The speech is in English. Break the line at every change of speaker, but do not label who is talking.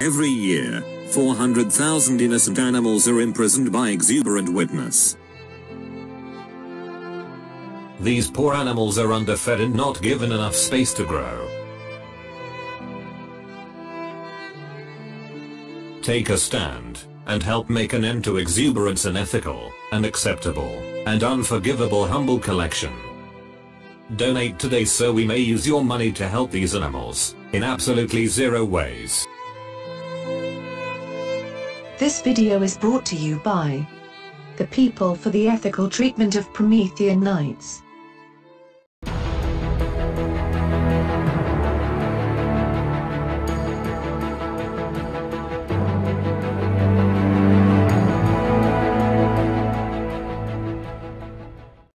Every year, 400,000 innocent animals are imprisoned by Exuberant Witness.
These poor animals are underfed and not given enough space to grow. Take a stand, and help make an end to exuberance, unethical, unacceptable, and unforgivable humble collection. Donate today so we may use your money to help these animals, in absolutely zero ways.
This video is brought to you by the People for the Ethical Treatment of Promethean Knights.